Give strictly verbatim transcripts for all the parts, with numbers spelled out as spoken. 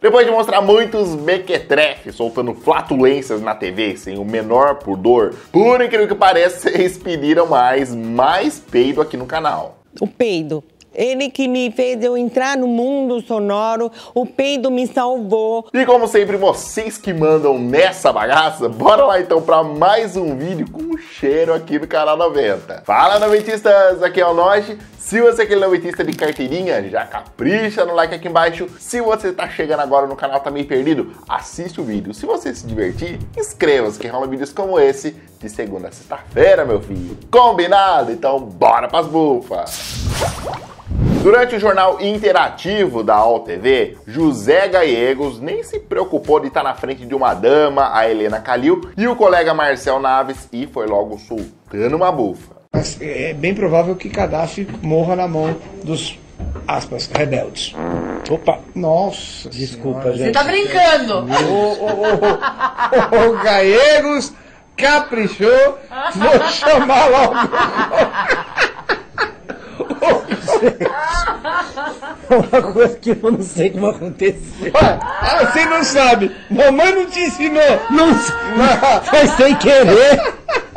Depois de mostrar muitos mequetrefes soltando flatulências na T V sem o menor pudor, por incrível que pareça, vocês pediram mais, mais peido aqui no canal. O peido. Ele que me fez eu entrar no mundo sonoro, o peido me salvou. E como sempre, vocês que mandam nessa bagaça, bora lá então pra mais um vídeo com cheiro aqui no canal noventa. Fala, noventistas, aqui é o Noge. Se você é aquele noventista de carteirinha, já capricha no like aqui embaixo. Se você tá chegando agora no canal, tá meio perdido, assiste o vídeo. Se você se divertir, inscreva-se que rola vídeos como esse de segunda a sexta-feira, meu filho. Combinado? Então bora pras bufas! Durante o jornal interativo da U O L T V, José Gallegos nem se preocupou de estar na frente de uma dama, a Helena Calil, e o colega Marcel Naves, e foi logo soltando uma bufa. Mas é bem provável que Gaddafi morra na mão dos, aspas, rebeldes. Opa, nossa, desculpa, gente. Você tá brincando? O Gallegos caprichou, vou chamar logo. Uma coisa que eu não sei como aconteceu. Ah, você não sabe. Mamãe não te ensinou. Não, não. Foi sem querer.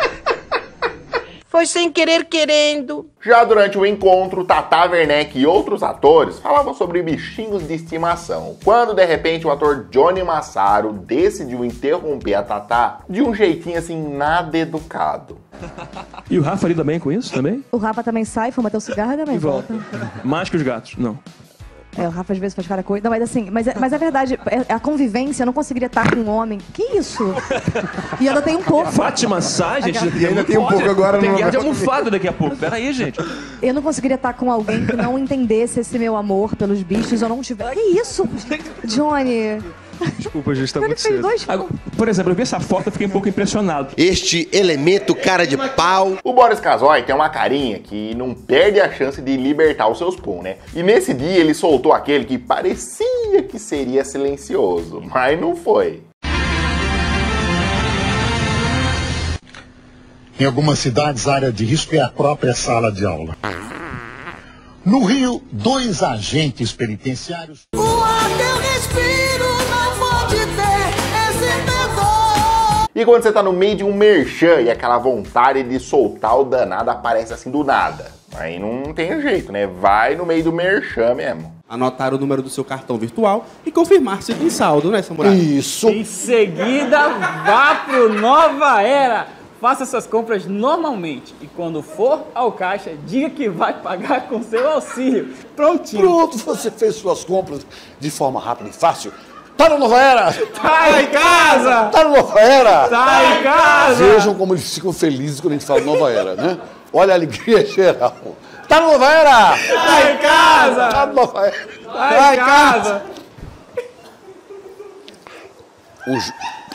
Foi sem querer querendo. Já durante o encontro, Tata Werneck e outros atores falavam sobre bichinhos de estimação, quando de repente o ator Johnny Massaro decidiu interromper a Tata de um jeitinho assim nada educado. E o Rafa lida bem com isso também? O Rafa também sai, fuma teu cigarro também. E volta. Mais que os gatos, não. É, o Rafa às vezes faz cada coisa. Não, mas assim, mas é, mas é verdade, é, a convivência, eu não conseguiria estar com um homem. Que isso? E ainda tem um pouco. Fátima sai, gente. E ainda tem um pouco agora. Tem no guerra de almofada daqui a pouco. Pera aí, gente. Eu não conseguiria estar com alguém que não entendesse esse meu amor pelos bichos ou não tivesse. Que isso? Johnny. Desculpa, gente, tá Ele muito fez cedo. dois... Agora, por exemplo, eu vi essa foto e fiquei um pouco impressionado. Este elemento cara de pau. O Boris Casoy tem uma carinha que não perde a chance de libertar os seus pum, né? E nesse dia ele soltou aquele que parecia que seria silencioso, mas não foi. Em algumas cidades, a área de risco é a própria sala de aula. No Rio, dois agentes penitenciários... O ar que eu respiro não pode ter esse medo. E quando você tá no meio de um merchan e aquela vontade de soltar o danado aparece assim do nada, aí não tem jeito, né? Vai no meio do merchan mesmo. Anotar o número do seu cartão virtual e confirmar se tem saldo, né, Samurai? Isso. Em seguida, vá pro Nova Era. Faça suas compras normalmente e quando for ao caixa, diga que vai pagar com seu auxílio. Prontinho. Pronto, você fez suas compras de forma rápida e fácil. Tá no Nova Era! Tá em casa! Tá no Nova Era! Tá em casa! Vejam como eles ficam felizes quando a gente fala Nova Era, né? Olha a alegria geral. Tá no Nova Era! Tá em casa! Tá no Nova Era! Tá em casa! O ju...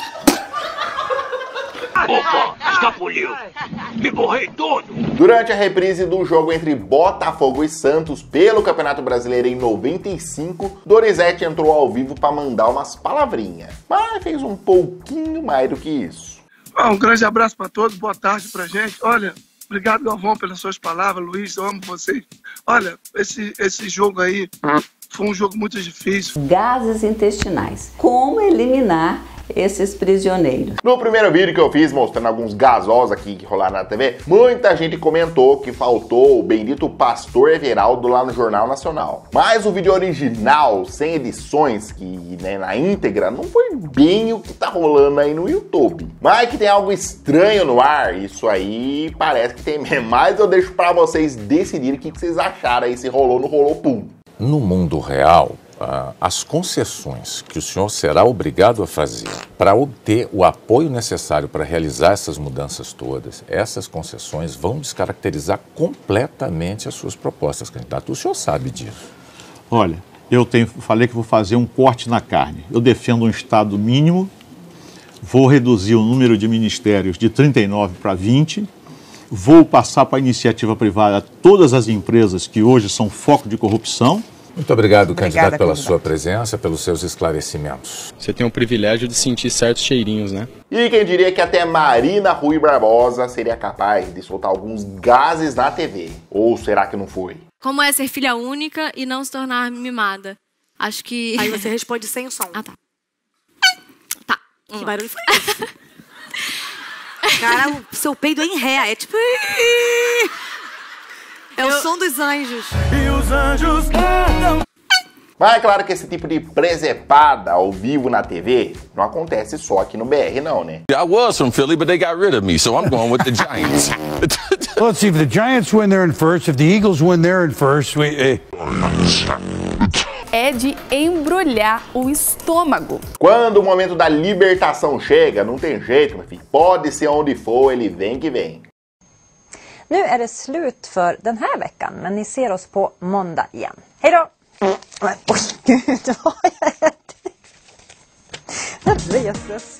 Opa, escapuliu. Me borrei todo. Durante a reprise do jogo entre Botafogo e Santos pelo Campeonato Brasileiro em noventa e cinco, Dorizete entrou ao vivo para mandar umas palavrinhas, mas fez um pouquinho mais do que isso. Ah, um grande abraço para todos, boa tarde pra gente. Olha, obrigado, Galvão, pelas suas palavras. Luiz, eu amo vocês. Olha, esse, esse jogo aí foi um jogo muito difícil. Gases intestinais. Como eliminar esses prisioneiros? No primeiro vídeo que eu fiz mostrando alguns gasós aqui que rolaram na T V, muita gente comentou que faltou o bendito Pastor Everaldo lá no Jornal Nacional. Mas o vídeo original, sem edições, que né, na íntegra, não foi bem o que tá rolando aí no YouTube. Mas que tem algo estranho no ar, isso aí parece que tem mesmo. Mas eu deixo pra vocês decidirem o que vocês acharam aí, se rolou ou não rolou, pum. No mundo real, Uh, as concessões que o senhor será obrigado a fazer para obter o apoio necessário para realizar essas mudanças todas, essas concessões vão descaracterizar completamente as suas propostas, candidato. O senhor sabe disso. Olha, eu tenho, falei que vou fazer um corte na carne. Eu defendo um Estado mínimo, vou reduzir o número de ministérios de trinta e nove para vinte, vou passar para a iniciativa privada todas as empresas que hoje são foco de corrupção. Muito obrigado, Obrigada, candidato, pela candidato. sua presença, pelos seus esclarecimentos. Você tem o privilégio de sentir certos cheirinhos, né? E quem diria que até Marina Rui Barbosa seria capaz de soltar alguns gases na T V? Ou será que não foi? Como é ser filha única e não se tornar mimada? Acho que... Aí você responde sem o som. Ah, tá. Tá. Que barulho foi esse? Cara, o seu peido é em ré. É tipo... É o som dos anjos. E os anjos cantam. Mas é claro que esse tipo de presepada ao vivo na T V não acontece só aqui no B R não, né? I was from Philly, but they got rid of me, so I'm going with the Giants. Well, let's see, if the Giants win, they're in first. If the Eagles win, they're in first. We, É de embrulhar o estômago. Quando o momento da libertação chega, não tem jeito, meu filho. Pode ser onde for, ele vem que vem. Nu är det slut för den här veckan, men ni ser oss på måndag igen. Hej då! Oj, gud, vad är det? Det reses.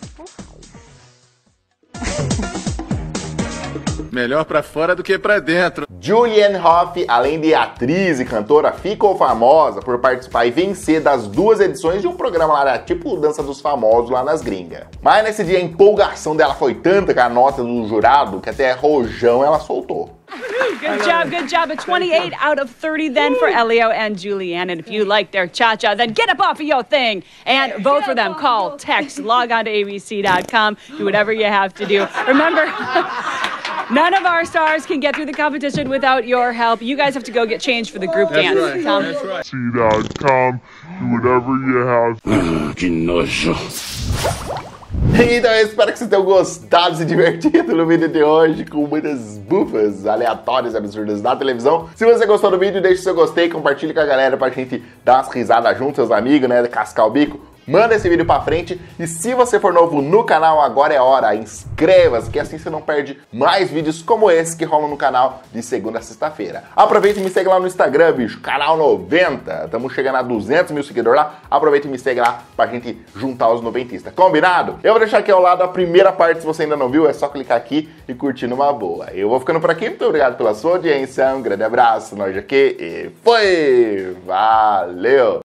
Melhor pra fora do que pra dentro. Julianne Hough, além de atriz e cantora, ficou famosa por participar e vencer das duas edições de um programa lá, né, tipo Dança dos Famosos lá nas gringas. Mas nesse dia a empolgação dela foi tanta com a nota do jurado que até rojão ela soltou. Good job, good job. A twenty-eight out of thirty then for Elio and Julianne. And if you like their cha-cha, then get up off of your thing and vote for them. Call, text, log on to A B C dot com. Do whatever you have to do. Remember, none of our stars can get through the competition without your help. You guys have to go get changed for the group That's dance. right. Tom? That's right. C dot com. Do whatever you have. Que nojo. Então eu espero que vocês tenham gostado e se divertido no vídeo de hoje com muitas bufas aleatórias e absurdas da televisão. Se você gostou do vídeo, deixe seu gostei, compartilhe com a galera pra gente dar umas risadas juntos, seus amigos, né, cascar o bico. Manda esse vídeo pra frente e se você for novo no canal, agora é hora, inscreva-se, que assim você não perde mais vídeos como esse que rolam no canal de segunda a sexta-feira. Aproveita e me segue lá no Instagram, bicho, canal noventa, estamos chegando a duzentos mil seguidores lá, aproveita e me segue lá pra gente juntar os noventistas, combinado? Eu vou deixar aqui ao lado a primeira parte, se você ainda não viu, é só clicar aqui e curtir numa boa. Eu vou ficando por aqui, muito obrigado pela sua audiência, um grande abraço, nós aqui e foi! Valeu!